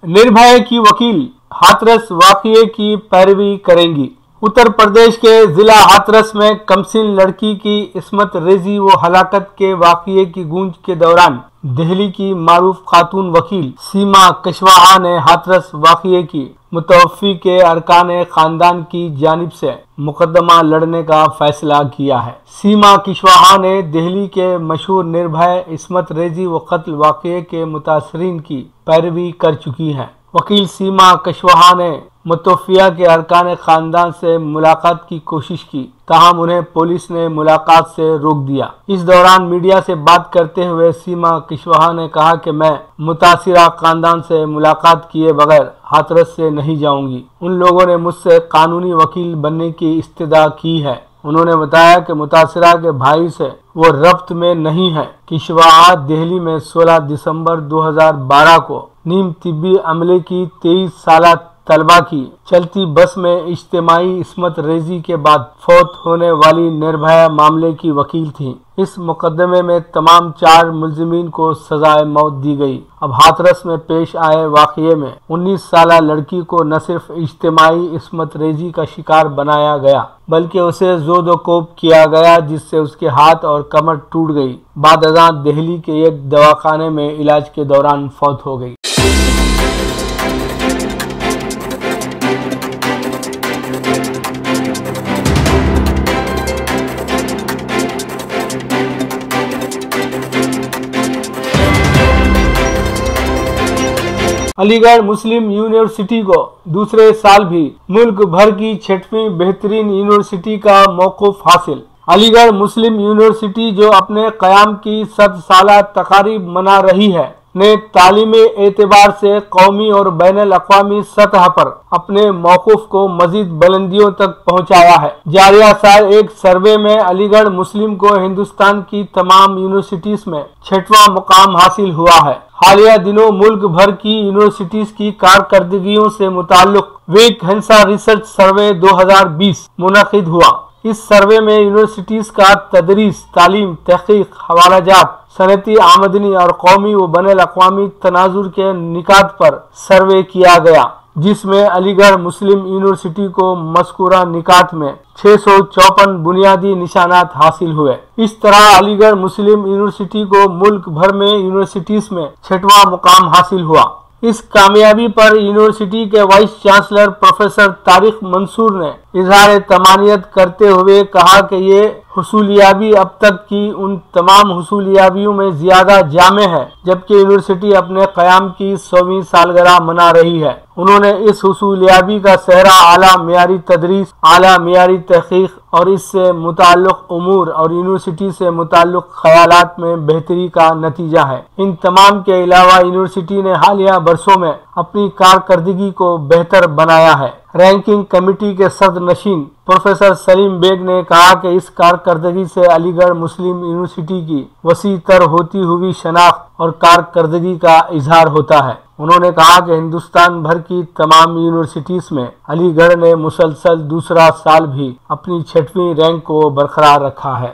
निर्भया की वकील हाथरस वाकये की पैरवी करेंगी। उत्तर प्रदेश के जिला हाथरस में कमसिन लड़की की इस्मत रेजी व हलाकत के वाकये की गूंज के दौरान दिल्ली की मारूफ खातून वकील सीमा कुशवाहा ने हाथरस वाकये की मुतवफ़ी के अरकान खानदान की जानिब से मुकदमा लड़ने का फैसला किया है। सीमा कुशवाहा ने दिल्ली के मशहूर निर्भया इस्मत रेजी व कत्ल वाकये के मुतासरीन की पैरवी कर चुकी हैं। वकील सीमा कुशवाहा ने मुतवफ़िया के अरकान खानदान से मुलाकात की कोशिश की, ताहम उन्हें पुलिस ने मुलाकात से रोक दिया। इस दौरान मीडिया से बात करते हुए सीमा कुशवाहा ने कहा कि मैं मुतासिरा खानदान से मुलाकात किए बगैर हाथरस से नहीं जाऊंगी। उन लोगों ने मुझसे कानूनी वकील बनने की इस्तदा की है। उन्होंने बताया कि मुतासिरा के भाई से वो रब्त में नहीं है। कुशवाहा दिल्ली में 16 दिसंबर 2012 को नीम तिब्बी अमले की 23 साल तलबा की चलती बस में इज्तिमाई इस्मत रेजी के बाद फौत होने वाली निर्भया मामले की वकील थी। इस मुकदमे में तमाम 4 मुलजिमीन को सजाए मौत दी गई। अब हाथरस में पेश आए वाकये में 19 साल लड़की को न सिर्फ इज्तिमाई इस्मत रेजी का शिकार बनाया गया बल्कि उसे जोदोकोब किया गया, जिससे उसके हाथ और कमर टूट गई। बाद अज़ां दिल्ली के एक दवाखाने में इलाज के दौरान फौत हो गई। अलीगढ़ मुस्लिम यूनिवर्सिटी को दूसरे साल भी मुल्क भर की 6वीं बेहतरीन यूनिवर्सिटी का मौकूफ हासिल। अलीगढ़ मुस्लिम यूनिवर्सिटी जो अपने क़याम की 100 साला तकारीब मना रही है ने तालीमी एतबार से कौमी और बैनुल अक़वामी सतह पर अपने मौक़िफ़ को मज़ीद बुलंदियों तक पहुँचाया है। जारिया साल एक सर्वे में अलीगढ़ मुस्लिम को हिंदुस्तान की तमाम यूनिवर्सिटीज़ में 6वां मुकाम हासिल हुआ है। हालिया दिनों मुल्क भर की यूनिवर्सिटीज़ की कारकर्दगियों से मुताल्लिक़ वीक हेंसा रिसर्च सर्वे 2020 मुनक़िद हुआ। इस सर्वे में यूनिवर्सिटीज़ का तदरीस, तालीम, तहक़ीक़, हवालाजात, सनती आमदनी और कौमी व बैनुल अक़वामी तनाजुर के निकात पर सर्वे किया गया, जिसमें अलीगढ़ मुस्लिम यूनिवर्सिटी को मज़कूरा निकात में 654 बुनियादी निशानात हासिल हुए। इस तरह अलीगढ़ मुस्लिम यूनिवर्सिटी को मुल्क भर में यूनिवर्सिटीज़ में 6वां मुकाम हासिल हुआ। इस कामयाबी पर यूनिवर्सिटी के vice chancellor professor Tariq Mansoor ने इजहार तमानियत करते हुए कहा कि ये हुसूलियाबी अब तक की उन तमाम हुसूलियाबियों में ज्यादा जामे है, जबकि यूनिवर्सिटी अपने क़याम की 100वीं सालगिरह मना रही है। उन्होंने इस हुसूलियाबी का सेहरा आला मियारी तदरीस, आला मियारी तहक़ीक़ और इससे मुताल्लिक़ उमूर और यूनिवर्सिटी से मुताल्लिक़ ख़यालात में बेहतरी का नतीजा है। इन तमाम के अलावा यूनिवर्सिटी ने हालिया बरसों में अपनी कारकर्दगी को बेहतर बनाया है। रैंकिंग कमेटी के सदर नशीन प्रोफेसर सलीम बेग ने कहा कि इस कारकर्दगी से अलीगढ़ मुस्लिम यूनिवर्सिटी की वसी तर होती हुई शनाख्त और कारकर्दगी का इजहार होता है। उन्होंने कहा कि हिंदुस्तान भर की तमाम यूनिवर्सिटीज़ में अलीगढ़ ने मुसलसल दूसरा साल भी अपनी 6वीं रैंक को बरकरार रखा है।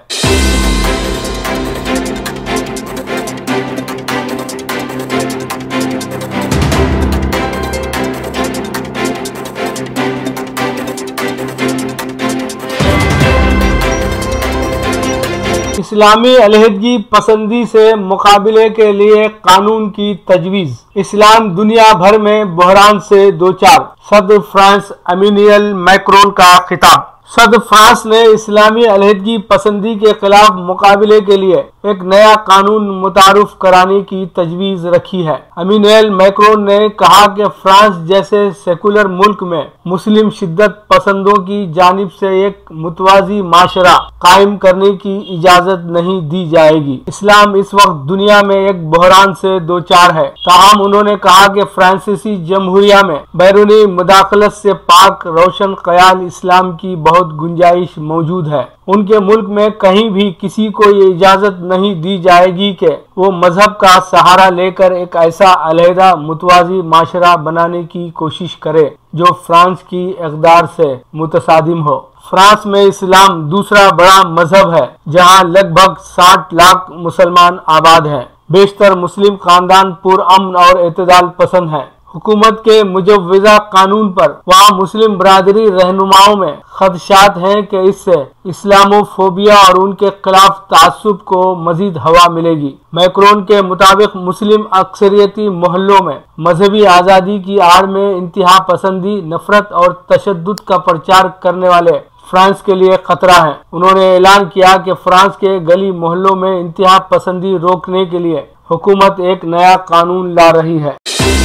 इस्लामी अलहदगी पसंदी से मुकाबले के लिए कानून की तजवीज़। इस्लाम दुनिया भर में बहरान से दोचार। सदर फ्रांस इमैनुएल मैक्रोन का खिताब। सदर फ्रांस ने इस्लामी अलहदगी पसंदी के खिलाफ मुकाबले के लिए एक नया कानून मुतारुफ कराने की तजवीज़ रखी है। इमैनुएल मैक्रोन ने कहा कि फ्रांस जैसे सेकुलर मुल्क में मुस्लिम शिद्दत पसंदों की जानिब से एक मुतवाज़ी माशरा कायम करने की इजाज़त नहीं दी जाएगी। इस्लाम इस वक्त दुनिया में एक बहरान से दोचार है। ताहम उन्होंने कहा कि फ्रांसीसी जमहूरिया में बैरूनी मुदाखलत से पाक रोशन ख्याल इस्लाम की बहुत गुंजाइश मौजूद है। उनके मुल्क में कहीं भी किसी को ये इजाज़त नहीं दी जाएगी कि वो मजहब का सहारा लेकर एक ऐसा अलहदा मुतवाज़ी माशरा बनाने की कोशिश करे जो फ्रांस की इक़दार से मुतसादिम हो। फ्रांस में इस्लाम दूसरा बड़ा मजहब है, जहाँ लगभग 60 लाख मुसलमान आबाद हैं। बेशतर मुस्लिम खानदान पुरअमन और एतदाल पसंद हैं। हुकूमत के मुजव्वज़ा कानून पर वहाँ मुस्लिम बरादरी रहनुमाओं में खदशात हैं कि इससे इस्लामोफोबिया और उनके खिलाफ तासुब को मजीद हवा मिलेगी। मैक्रोन के मुताबिक मुस्लिम अक्सरियती मोहल्लों में मजहबी आज़ादी की आड़ में इंतहा पसंदी, नफरत और तशद्दुद का प्रचार करने वाले फ्रांस के लिए खतरा है। उन्होंने ऐलान किया कि फ्रांस के गली मोहल्लों में इंतहा पसंदी रोकने के लिए हुकूमत एक नया कानून ला रही है।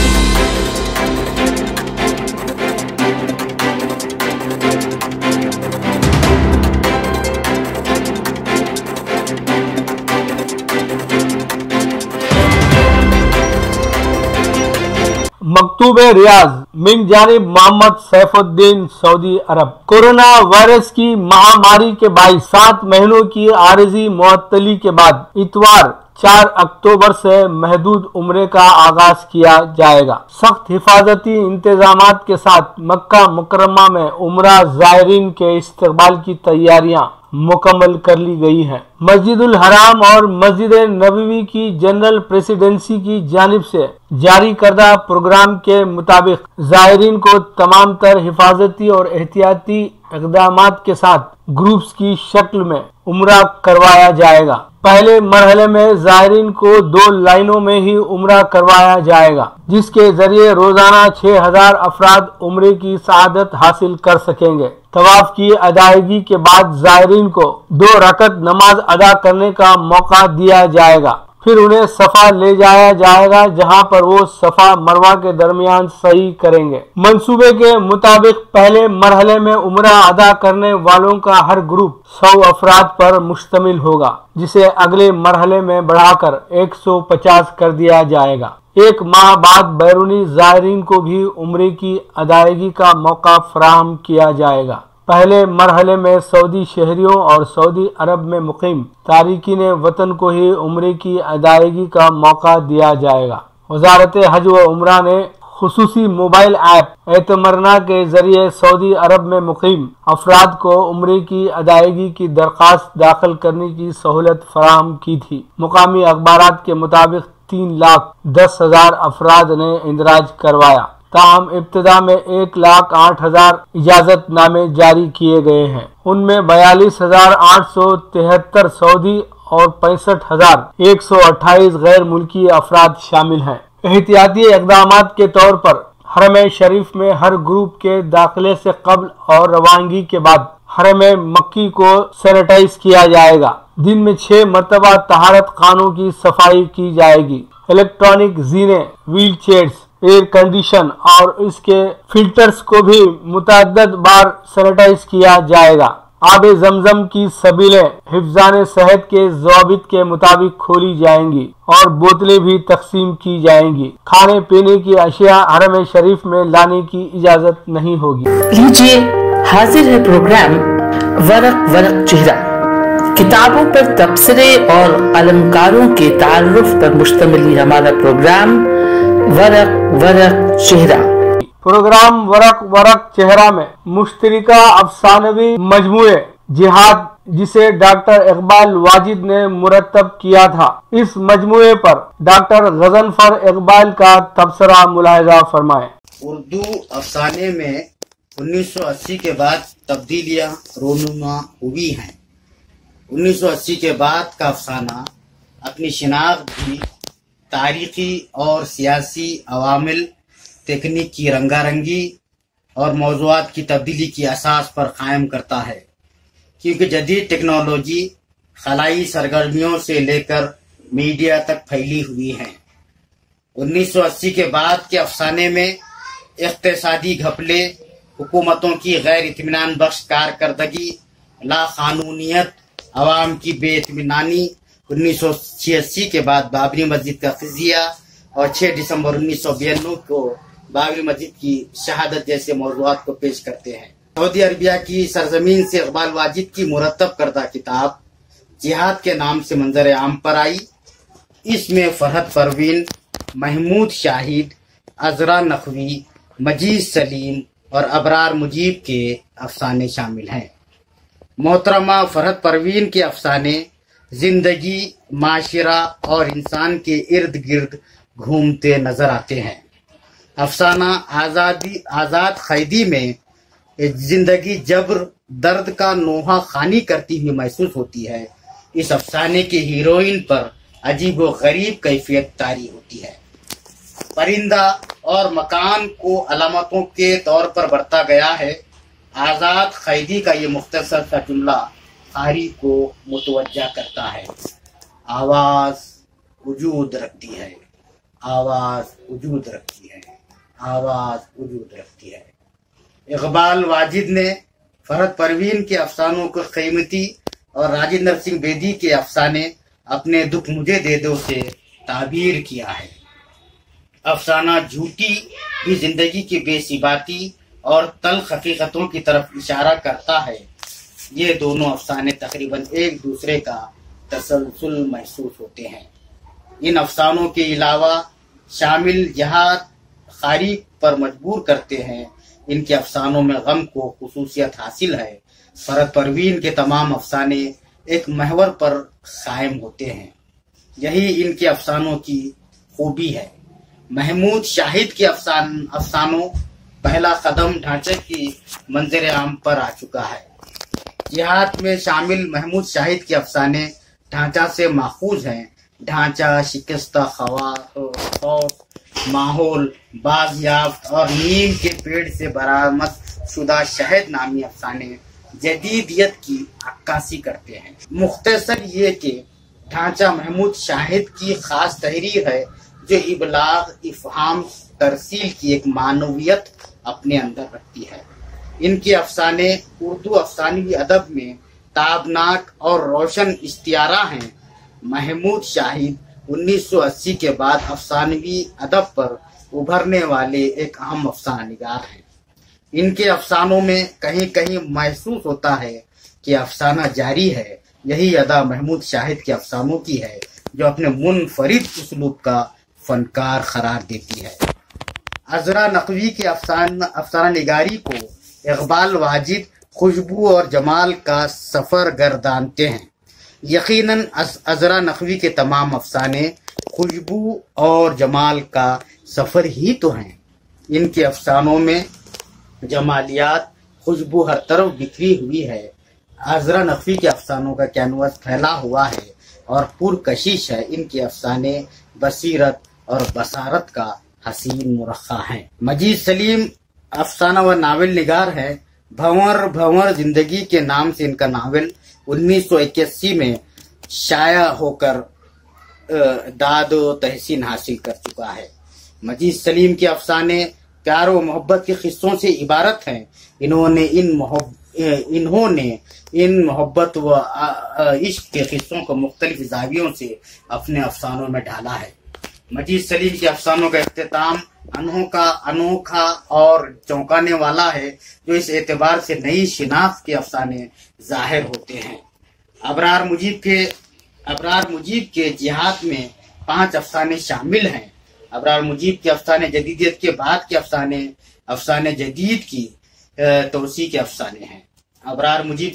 मकतूब रियाज मिन जानिब Mohammad Saifuddin Saudi Arab. Corona virus की महामारी के बाईस 7 महीनों की आरजी मुअत्तली के बाद इतवार 4 अक्टूबर से महदूद उम्रे का आगाज किया जाएगा। सख्त हिफाजती इंतजामात के साथ मक्का मुकर्रमा में उम्रा ज़ायरीन के इस्तकबाल की तैयारियां मुकम्मल कर ली गई है। मस्जिदुल हराम और मस्जिद नबवी की जनरल प्रेसिडेंसी की जानिब से जारी करदा प्रोग्राम के मुताबिक ज़ायरीन को तमाम तर हिफाजती और एहतियाती इक़दामात के साथ ग्रुप्स की शक्ल में उम्रा करवाया जाएगा। पहले मरहले में ज़ायरीन को 2 लाइनों में ही उम्रा करवाया जाएगा, जिसके जरिए रोजाना 6000 अफराद उम्रे की सआदत हासिल कर सकेंगे। तवाफ की अदायगी के बाद ज़ायरीन को 2 रकत नमाज अदा करने का मौका दिया जाएगा। फिर उन्हें सफा ले जाया जाएगा, जहां पर वो सफा मरवा के दरमियान सही करेंगे। मंसूबे के मुताबिक पहले मरहले में उम्रा अदा करने वालों का हर ग्रुप 100 अफराद पर मुश्तमिल होगा, जिसे अगले मरहले में बढ़ाकर 150 कर दिया जाएगा। 1 माह बाद बैरूनी ज़ायरीन को भी उम्रे की अदायगी का मौका फराहम किया जाएगा। पहले मरहले में सऊदी शहरियों और सऊदी अरब में मुकीम तारिकीन वतन को ही उम्रे की अदायगी का मौका दिया जाएगा। वजारत हज व उम्रा ने खुसूसी मोबाइल ऐप एतमरना के जरिए सऊदी अरब में मुकीम अफराद को उम्रे की अदायगी की दरख्वास्त दाखिल करने की सहूलत फराहम की थी। मुकामी अखबारात के मुताबिक 3,10,000 अफराद ने इंदराज करवाया। ताहम इब्तिदा में 1,08,000 इजाजत नामे जारी किए गए हैं। उनमें 42,873 सऊदी और 65,128 गैर मुल्की अफराद शामिल हैं। एहतियाती इक़दामात के तौर पर हरम शरीफ में हर ग्रुप के दाखिले से कब्ल और रवानगी के बाद हरम मक्की को सैनिटाइज किया जाएगा। दिन में 6 मरतबा तहारत खानों की सफाई की जाएगी। इलेक्ट्रॉनिक जीने, व्हील चेयर्स, एयर कंडीशन और इसके फिल्टर्स को भी मुतअद्दिद बार सैनिटाइज किया जाएगा। आबे जमजम की सबीलें हिफ्जान सेहत के ज़वाबित के मुताबिक खोली जाएंगी और बोतलें भी तकसीम की जाएंगी। खाने पीने की अशिया हरम शरीफ में लाने की इजाजत नहीं होगी। लीजिए, हाजिर है प्रोग्राम वरक वरक चेहरा। किताबों पर तबसरे और अलंकारों के तारुफ पर मुश्तमिल हमारा प्रोग्राम वरक वरक चेहरा। प्रोग्राम वरक वरक चेहरा में मुश्तरिका अफसानवी मजमूए जिहाद, जिसे डॉक्टर इकबाल वाजिद ने मुरतब किया था, इस मजमूए पर डॉक्टर गजनफर इकबाल का तबसरा मुलाहिजा फरमाए। उर्दू अफसाने में 1980 के बाद तब्दीलियां रोनुमा हुई हैं। 1980 के बाद का अफसाना अपनी शिनाख्त भी तारीखी और सियासी अवामिल, तकनीक की रंगारंगी और मौज़ूआत की तब्दीली की असास पर कायम करता है, क्योंकि जदीद टेक्नोलॉजी खलाई सरगर्मियों से लेकर मीडिया तक फैली हुई है। 1980 के बाद के अफसाने में इक़्तिसादी घपले, हुकूमतों की गैर इत्मीनान बख्श कारकर्दगी, लाक़ानूनियत, अवाम की बेइत्मीनानी, 1986 के बाद बाबरी मस्जिद का क़ज़िया और 6 दिसंबर 1992 को बाबरी मस्जिद की शहादत जैसे मौज़ूआत को पेश करते हैं। सऊदी अरबिया की सरजमीन से इकबाल वाजिद की मुरतब करदा किताब जिहाद के नाम से मंजर आम पर आई। इसमें फरहत परवीन, महमूद शाहिद, अजरा नकवी, मजीद सलीम और अबरार मुजीब के अफसाने शामिल हैं। मोहतरमा फरहत परवीन के अफसाने जिंदगी, माशरा और इंसान के इर्द गिर्द घूमते नजर आते हैं। افسانہ آزاد قیدی میں زندگی جبر درد کا نوحہ خوانی کرتی ہوئی محسوس ہوتی ہے۔ اس افسانے کی ہیروئن پر عجیب و غریب کیفیت طاری ہوتی ہے۔ پرندہ اور مکان کو علامتوں کے طور پر برتا گیا ہے۔ آزاد قیدی کا یہ مختصر سا جملہ قاری کو متوجہ کرتا ہے۔ آواز وجود رکھتی ہے، آواز وجود رکھتی ہے، آواز وجود رکھتی ہے۔ اقبال واجد نے فرحت پروین کے افسانوں کو قیمتی اور راجندر سنگھ بیدی کے افسانے اپنے دکھ مجھے دے دو سے تعبیر کیا ہے۔ افسانہ جھوٹی بھی زندگی کی بے ثباتی اور تلخ حقیقتوں کی طرف اشارہ کرتا ہے۔ یہ دونوں افسانے تقریباً ایک دوسرے کا تسلسل محسوس ہوتے ہیں۔ ان افسانوں کے علاوہ شامل جہاد قاری پر مجبور کرتے ہیں۔ ان کے افسانوں میں غم کو خصوصیت حاصل ہے۔ فرحت پروین کے تمام افسانے ایک محور پر قائم ہوتے ہیں۔ یہی ان کے افسانوں کی خوبی ہے۔ محمود شاہد کے افسانوں پہلا قدم ڈھانچے کی منظر عام پر آ چکا ہے۔ جہاد میں شامل محمود شاہد کے افسانے ڈھانچہ سے ماخوذ ہیں۔ ڈھانچہ، شکستہ خوف، ماحول، بازیافت اور نیم کے پیڑ سے برآمد شدہ شہد نامی افسانے جدیدیت کی عکاسی کرتے ہیں۔ مختصر یہ کہ ڈھانچہ محمود شاہد کی خاص تحریر ہے جو ابلاغ، افہام، ترسیل کی ایک معنویت اپنے اندر رکھتی ہے۔ ان کے افسانے اردو افسانوی ادب میں تابناک اور روشن استعارہ ہیں۔ محمود شاہد 1980 کے بعد افسانوی ادب پر ابھرنے والے ایک اہم افسانہ نگار ہیں۔ ان کے افسانوں میں کہیں کہیں محسوس ہوتا ہے کہ افسانہ جاری ہے۔ یہی ادا محمود شاہد کے افسانوں کی ہے جو اپنے منفرد اسلوب کا فنکار قرار دیتی ہے۔ عذرا نقوی کے افسانہ نگاری کو اقبال واجد خوشبو اور جمال کا سفر گردانتے ہیں۔ یقیناً عذرا نقوی کے تمام افسانے خوشبو اور جمال کا سفر ہی تو ہیں۔ ان کے افسانوں میں جمالیات، خوشبو ہر طرف بکھری ہوئی ہے۔ عذرا نقوی کے افسانوں کا کینوس پھیلا ہوا ہے اور پرکشش ہے۔ ان کے افسانے بصیرت اور بصارت کا حسین مرقع ہیں۔ مجید سلیم افسانہ و ناول نگار ہے۔ بھنور زندگی کے نام سے ان کا ناول 1981 میں شائع ہو کر داد و تحسین حاصل کر چکا ہے۔ مجید سلیم کے افسانے پیار و محبت کے قصوں سے عبارت ہیں۔ انہوں نے ان محبت و عشق کے قصوں کو مختلف زاویوں سے اپنے افسانوں میں ڈالا ہے۔ مجید سلیم کے افسانوں کا اختتام انوکھا اور چونکانے والا ہے، جو اس اعتبار سے نئی شناخت کے افسانے ظاہر ہوتے ہیں۔ ابرار مجیب کے جہاد میں 5 افسانے شامل ہیں۔ ابرار مجیب کے افسانے جدیدیت کے بعد کے افسانے جدید کی توسیع کے افسانے ہیں۔ ابرار مجیب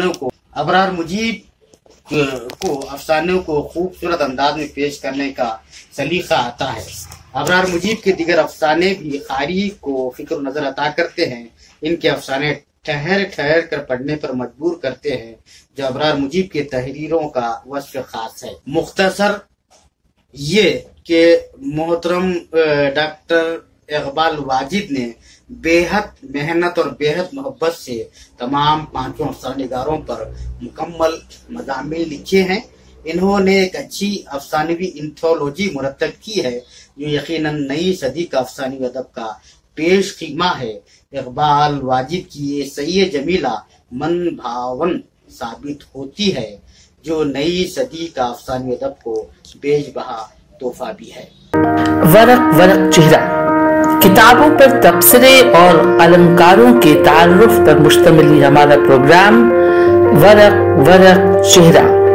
کو افسانوں کو خوبصورت انداز میں پیش کرنے کا سلیقہ آتا ہے۔ ابرار مجیب کے دیگر افسانے بھی قاری کو فکر و نظر عطا کرتے ہیں۔ ان کے افسانے ٹھہر کر پڑھنے پر مجبور کرتے ہیں، جو ابرار مجیب کے تحریروں کا وصف خاص ہے۔ مختصر یہ کہ محترم ڈاکٹر اقبال واجد نے بے حد محنت اور بے حد محبت سے تمام 5 افسانہ نگاروں پر مکمل مضامین لکھے ہیں۔ انہوں نے ایک اچھی افسانوی انتھولوجی مرتب کی ہے جو یقیناً نئی صدی کا افسانوی ادب کا پیش خیمہ ہے۔ اقبال واجد کی یہ سعی جمیلہ من بھاون ثابت ہوتی ہے، جو نئی صدی کا افسانوی ادب کو بیش بہا تحفہ بھی ہے۔ ورق چہرہ کتابوں پر تبصرے اور النکاروں کے تعارف پر مشتمل ہمارا پروگرام ورق چہرہ